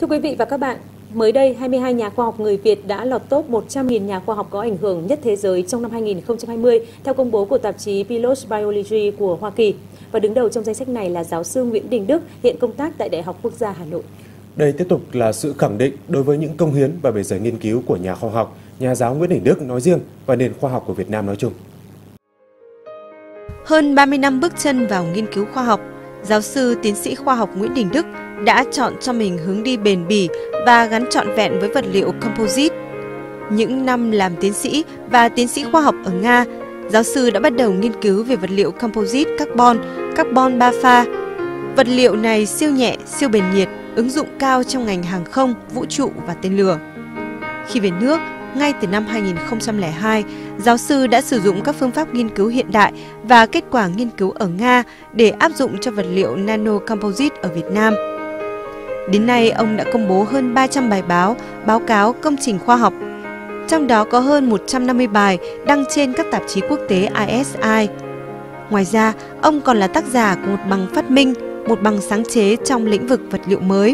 Thưa quý vị và các bạn, mới đây 22 nhà khoa học người Việt đã lọt top 100.000 nhà khoa học có ảnh hưởng nhất thế giới trong năm 2020 theo công bố của tạp chí PLOS Biology của Hoa Kỳ. Và đứng đầu trong danh sách này là giáo sư Nguyễn Đình Đức, hiện công tác tại Đại học Quốc gia Hà Nội. Đây tiếp tục là sự khẳng định đối với những công hiến và bề dày nghiên cứu của nhà khoa học, nhà giáo Nguyễn Đình Đức nói riêng và nền khoa học của Việt Nam nói chung. Hơn 30 năm bước chân vào nghiên cứu khoa học, giáo sư tiến sĩ khoa học Nguyễn Đình Đức đã chọn cho mình hướng đi bền bỉ và gắn trọn vẹn với vật liệu composite. Những năm làm tiến sĩ và tiến sĩ khoa học ở Nga, giáo sư đã bắt đầu nghiên cứu về vật liệu composite carbon 3 pha. Vật liệu này siêu nhẹ, siêu bền nhiệt, ứng dụng cao trong ngành hàng không, vũ trụ và tên lửa. Khi về nước, ngay từ năm 2002, giáo sư đã sử dụng các phương pháp nghiên cứu hiện đại và kết quả nghiên cứu ở Nga để áp dụng cho vật liệu nano composite ở Việt Nam. Đến nay, ông đã công bố hơn 300 bài báo, báo cáo, công trình khoa học. Trong đó có hơn 150 bài đăng trên các tạp chí quốc tế ISI. Ngoài ra, ông còn là tác giả của một bằng phát minh, một bằng sáng chế trong lĩnh vực vật liệu mới.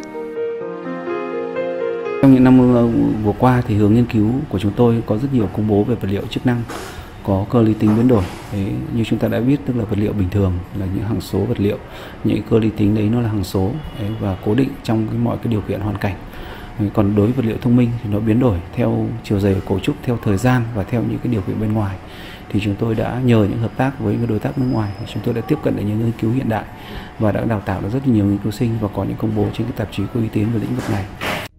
Trong những năm vừa qua thì hướng nghiên cứu của chúng tôi có rất nhiều công bố về vật liệu chức năng có cơ lý tính biến đổi. Đấy, như chúng ta đã biết, tức là vật liệu bình thường là những hằng số vật liệu, những cơ lý tính đấy nó là hằng số đấy, và cố định trong mọi cái điều kiện hoàn cảnh. Còn đối với vật liệu thông minh thì nó biến đổi theo chiều dày cấu trúc, theo thời gian và theo những cái điều kiện bên ngoài. Thì chúng tôi đã nhờ những hợp tác với những đối tác nước ngoài, chúng tôi đã tiếp cận đến những nghiên cứu hiện đại và đã đào tạo được rất nhiều nghiên cứu sinh và có những công bố trên cái tạp chí có uy tín về lĩnh vực này.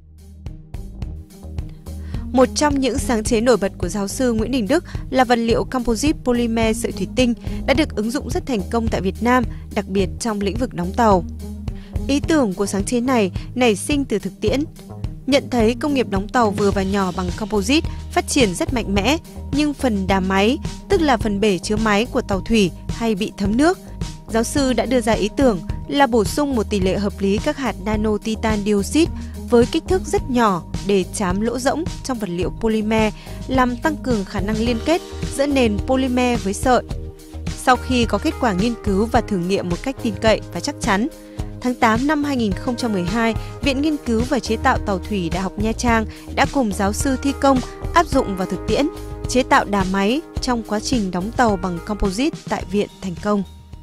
Một trong những sáng chế nổi bật của giáo sư Nguyễn Đình Đức là vật liệu composite polymer sợi thủy tinh đã được ứng dụng rất thành công tại Việt Nam, đặc biệt trong lĩnh vực đóng tàu. Ý tưởng của sáng chế này nảy sinh từ thực tiễn. Nhận thấy công nghiệp đóng tàu vừa và nhỏ bằng composite phát triển rất mạnh mẽ, nhưng phần đà máy, tức là phần bể chứa máy của tàu thủy hay bị thấm nước, giáo sư đã đưa ra ý tưởng là bổ sung một tỷ lệ hợp lý các hạt nano titan dioxide với kích thước rất nhỏ để trám lỗ rỗng trong vật liệu polymer, làm tăng cường khả năng liên kết giữa nền polymer với sợi. Sau khi có kết quả nghiên cứu và thử nghiệm một cách tin cậy và chắc chắn, tháng 8 năm 2012, Viện Nghiên cứu và Chế tạo Tàu thủy Đại học Nha Trang đã cùng giáo sư thi công áp dụng vào thực tiễn, chế tạo đà máy trong quá trình đóng tàu bằng composite tại viện thành công.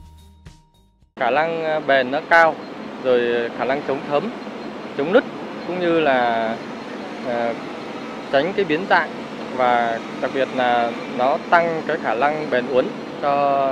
Khả năng bền nó cao, rồi khả năng chống thấm, chống nứt cũng như là tránh cái biến dạng, và đặc biệt là nó tăng cái khả năng bền uốn cho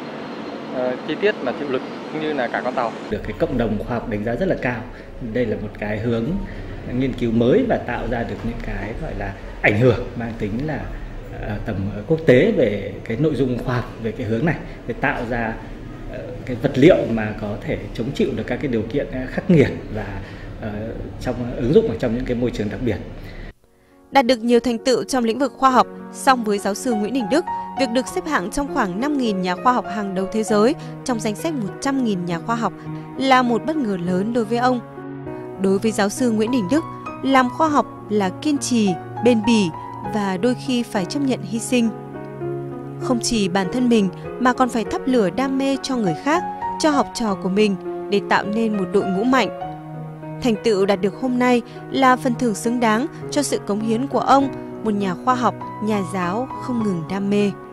chi tiết và chịu lực cũng như là cả con tàu. Được cái cộng đồng khoa học đánh giá rất là cao. Đây là một cái hướng nghiên cứu mới và tạo ra được những cái gọi là ảnh hưởng mang tính là tầm quốc tế về cái nội dung khoa học về cái hướng này, để tạo ra cái vật liệu mà có thể chống chịu được các cái điều kiện khắc nghiệt và trong ứng dụng ở trong những cái môi trường đặc biệt. Đạt được nhiều thành tựu trong lĩnh vực khoa học, song với giáo sư Nguyễn Đình Đức, việc được xếp hạng trong khoảng 5.000 nhà khoa học hàng đầu thế giới trong danh sách 100.000 nhà khoa học là một bất ngờ lớn đối với ông. Đối với giáo sư Nguyễn Đình Đức, làm khoa học là kiên trì, bền bỉ và đôi khi phải chấp nhận hy sinh. Không chỉ bản thân mình mà còn phải thắp lửa đam mê cho người khác, cho học trò của mình để tạo nên một đội ngũ mạnh. Thành tựu đạt được hôm nay là phần thưởng xứng đáng cho sự cống hiến của ông, một nhà khoa học, nhà giáo không ngừng đam mê.